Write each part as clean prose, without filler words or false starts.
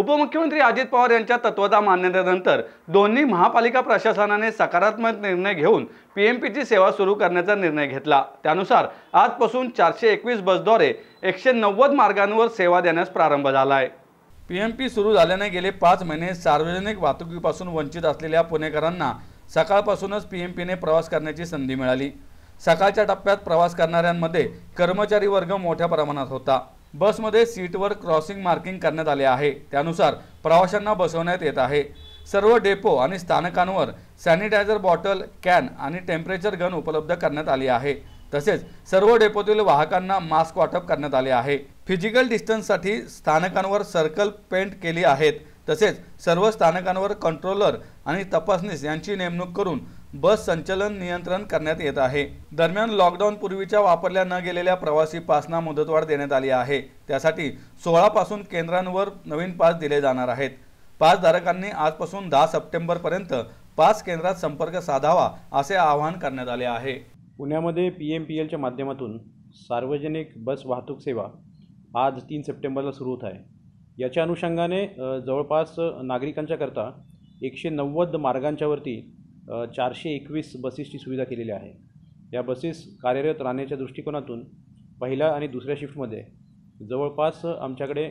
उपमुख्यमंत्री अजित पवार यांच्या तत्वाचा मान्यतेनंतर दोन्ही महापालिका प्रशासनाने सकारात्मक निर्णय घेऊन पीएमपीची सेवा सुरू करण्याचा निर्णय घेतला। त्यानुसार आजपासून 421 बसद्वारे 190 मार्गांवर सेवा देण्यास प्रारंभ झाला आहे। पीएमपी सुरू झाल्याने गेले 5 महिने सार्वजनिक वाहतुकीपासून वंचित असलेल्या पुणेकरांना सकाळपासूनच पीएमपीने प्रवास करण्याची संधी मिळाली। सकाळच्या टप्प्यात प्रवास करणाऱ्यांमध्ये कर्मचारी वर्ग मोठ्या प्रमाणात होता। बसमध्ये सीटवर क्रॉसिंग मार्किंग करण्यात आले आहे। त्यानुसार प्रवाशांना बसवण्यात येत आहे। सर्व डेपो आणि स्थानकांवर सॅनिटायझर बॉटल, कॅन आणि टेम्परेचर गन उपलब्ध करण्यात आली आहे। तसेच सर्व डेपोतील वाहकांना मास्क वाटप करण्यात आले आहे। फिजिकल डिस्टन्ससाठी स्थानकांवर सर्कल पेंट केली आहेत। तसेच सर्व स्थानकांवर कंट्रोलर आणि तपासनीस यांची नेमणूक करून बस संचलन नियंत्रण करण्यात येत आहे। दरम्यान लॉकडाऊन पूर्वीच्या वापरल्या न गेलेल्या प्रवासी पासना मुदतवाढ देण्यात आली आहे। त्यासाठी 16 पासून केंद्रांवर नवीन पास दिले जाणार आहेत। पास धारकांनी आजपासून 10 सप्टेंबर पर्यंत पास केंद्रात संपर्क साधावा असे आवाहन करण्यात आले आहे। पुण्यामध्ये PMPLच्या माध्यमातून सार्वजनिक बस वाहतूक सेवा आज 3 सप्टेंबरला सुरू होत आहे। याच्या अनुषंगाने जवळपास नागरिकांच्या करता 190 मार्गांच्यावरती 421 बसेसची सुविधा केलेली आहे। या बसेस कार्यरत राहण्याच्या दृष्टिकोनातून पहिल्या आणि दुसऱ्या शिफ्टमध्ये जवळपास आमच्याकडे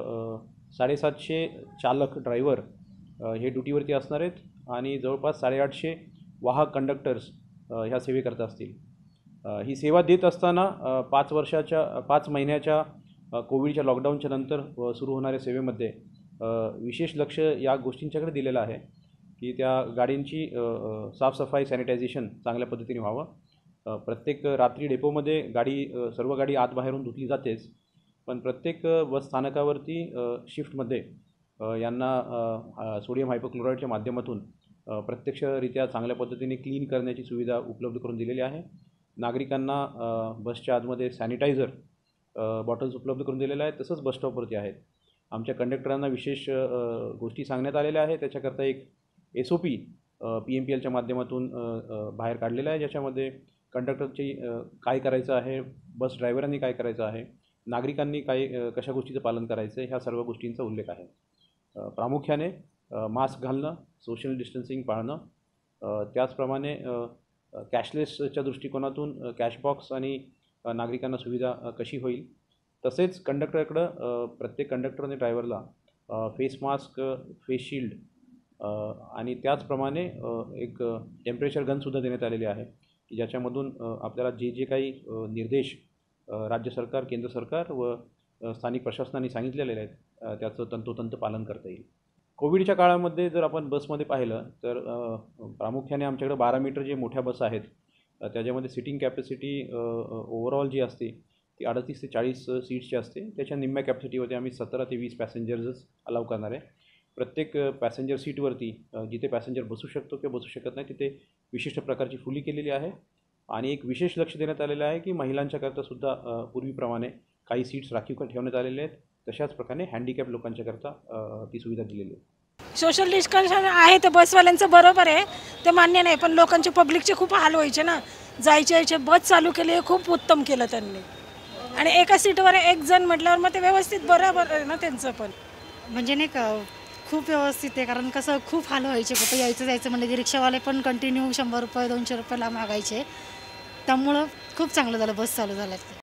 750 चालक ड्रायव्हर हे ड्युटीवरती असणार आहेत आणि जवळपास 850 वाहक कंडक्टर्स ह्या सेवेकरता असतील। ही सेवा देत असताना 5 महिन्याच्या कोविडच्या लॉकडाऊनच्या नंतर सुरू होणाऱ्या सेवेमध्ये विशेष लक्ष या गोष्टींच्याकडे दिलेलं आहे की त्या गाडींची साफसफाई, सॅनिटायझेशन चांगल्या पद्धतीने व्हावं। प्रत्येक रात्री डेपोमध्ये सर्व गाडी आत बाहेरून धुतली जातेच, पण प्रत्येक बस स्थानकावरती शिफ्टमध्ये यांना सोडियम हायपोक्लोराईडच्या माध्यमातून प्रत्यक्षरित्या चांगल्या पद्धतीने क्लीन करण्याची सुविधा उपलब्ध करून दिलेली आहे। नागरिकांना बसच्या आतमध्ये सॅनिटायझर बॉटल्स उपलब्ध करून दिलेल्या आहेत। तसंच बस स्टॉपवरती आहेत। आमच्या कंडक्टरांना विशेष गोष्टी सांगण्यात आलेल्या आहेत। त्याच्याकरता एक SOP PMPLच्या माध्यमातून बाहेर काढलेला आहे, ज्याच्यामध्ये कंडक्टरची काय करायचं आहे, बस ड्रायव्हरांनी काय करायचं आहे, नागरिकांनी कशा गोष्टीचं पालन करायचं आहे, ह्या सर्व गोष्टींचा उल्लेख आहे। प्रामुख्याने मास्क घालणं, सोशल डिस्टन्सिंग पाळणं, त्याचप्रमाणे कॅशलेसच्या दृष्टिकोनातून कॅशबॉक्स आणि नागरिकांना सुविधा कशी होईल, तसेच कंडक्टरकडं प्रत्येक कंडक्टर आणि ड्रायव्हरला फेस मास्क, फेस शिल्ड आणि त्याचप्रमाणे एक टेम्परेचर गनसुद्धा देण्यात आलेली आहे की ज्याच्यामधून आपल्याला जे काही निर्देश राज्य सरकार, केंद्र सरकार व स्थानिक प्रशासनाने सांगितलेले आहेत त्याचं तंतोतंत पालन करता येईल। कोविडच्या काळामध्ये जर आपण बसमध्ये पाहिलं तर प्रामुख्याने आमच्याकडे 12 मीटर जे मोठ्या बस आहेत त्याच्यामध्ये सिटिंग कॅपॅसिटी ओव्हरऑल जी असते ती 38 ते 40 सीट्सची असते। त्याच्या निम्म्या कॅपॅसिटीवरती आम्ही 17 ते 20 पॅसेंजर्सच अलाव करणार आहे। प्रत्येक पॅसेंजर सीटवरती जिथे पॅसेंजर बसू शकतो किंवा बसू शकत नाही तिथे विशिष्ट प्रकारची फुली केलेली आहे आणि एक विशेष लक्ष देण्यात आलेलं आहे की महिलांच्याकरतासुद्धा पूर्वीप्रमाणे काही सीट्स राखीव ठेवण्यात आलेले आहेत। तशाच प्रकारे हँडिकॅप लोकांच्याकरता ती सुविधा दिलेली आहे। सोशल डिस्टन्स आहे तर बसवाल्यांचं बरोबर आहे, ते मान्य नाही, पण लोकांचे पब्लिकचे खूप हाल व्हायचे ना। जायचे बस चालू केली, खूप उत्तम केलं त्यांनी आणि एका सीटवर एक जण म्हटल्यावर मग ते व्यवस्थित बरोबर आहे ना त्यांचं पण, म्हणजे नाही का खूप व्यवस्थित आहे। कारण कसं खूप हाल व्हायचे, कुठं यायचं जायचं म्हणजे रिक्षावाले पण कंटिन्यू 100 रुपये 200 रुपये मागायचे। त्यामुळं खूप चांगलं झालं बस चालू झालं।